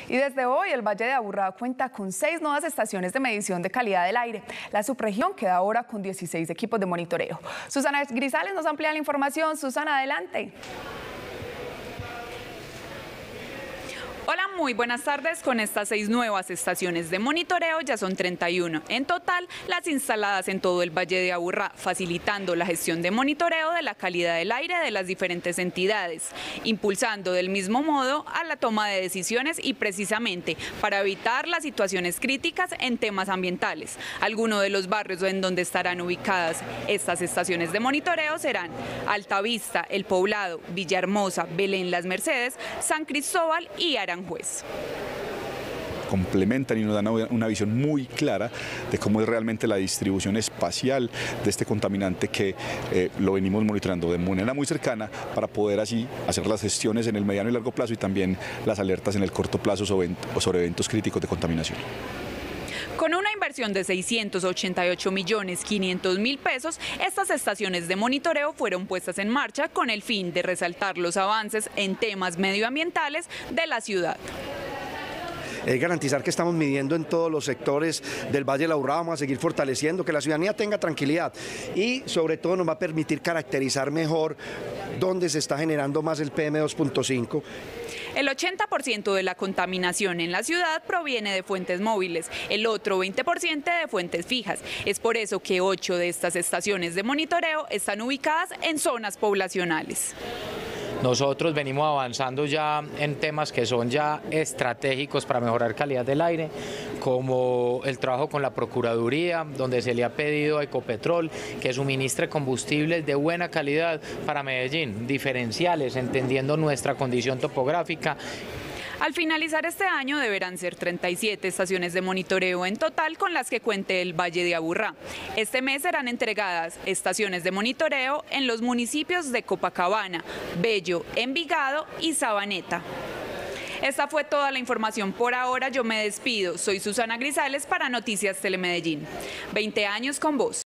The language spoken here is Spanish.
Y desde hoy el Valle de Aburrá cuenta con 6 nuevas estaciones de medición de calidad del aire. La subregión queda ahora con 16 equipos de monitoreo. Susana Grisales nos amplía la información. Susana, adelante. Hola, muy buenas tardes. Con estas 6 nuevas estaciones de monitoreo ya son 31. En total, las instaladas en todo el Valle de Aburrá, facilitando la gestión de monitoreo de la calidad del aire de las diferentes entidades, impulsando del mismo modo a la toma de decisiones y precisamente para evitar las situaciones críticas en temas ambientales. Algunos de los barrios en donde estarán ubicadas estas estaciones de monitoreo serán Altavista, El Poblado, Villahermosa, Belén Las Mercedes, San Cristóbal y Aranjuez. Complementan y nos dan una visión muy clara de cómo es realmente la distribución espacial de este contaminante que lo venimos monitoreando de manera muy cercana para poder así hacer las gestiones en el mediano y largo plazo y también las alertas en el corto plazo sobre eventos críticos de contaminación. Con una inversión de 688.500.000 pesos, estas estaciones de monitoreo fueron puestas en marcha con el fin de resaltar los avances en temas medioambientales de la ciudad. Garantizar que estamos midiendo en todos los sectores del Valle de Aburrá, vamos a seguir fortaleciendo, que la ciudadanía tenga tranquilidad y sobre todo nos va a permitir caracterizar mejor dónde se está generando más el PM2.5. El 80% de la contaminación en la ciudad proviene de fuentes móviles, el otro 20% de fuentes fijas. Es por eso que 8 de estas estaciones de monitoreo están ubicadas en zonas poblacionales. Nosotros venimos avanzando ya en temas que son ya estratégicos para mejorar calidad del aire, como el trabajo con la Procuraduría, donde se le ha pedido a Ecopetrol que suministre combustibles de buena calidad para Medellín, diferenciales, entendiendo nuestra condición topográfica. Al finalizar este año deberán ser 37 estaciones de monitoreo en total con las que cuente el Valle de Aburrá. Este mes serán entregadas estaciones de monitoreo en los municipios de Copacabana, Bello, Envigado y Sabaneta. Esta fue toda la información por ahora. Yo me despido. Soy Susana Grisales para Noticias Telemedellín. 20 años con vos.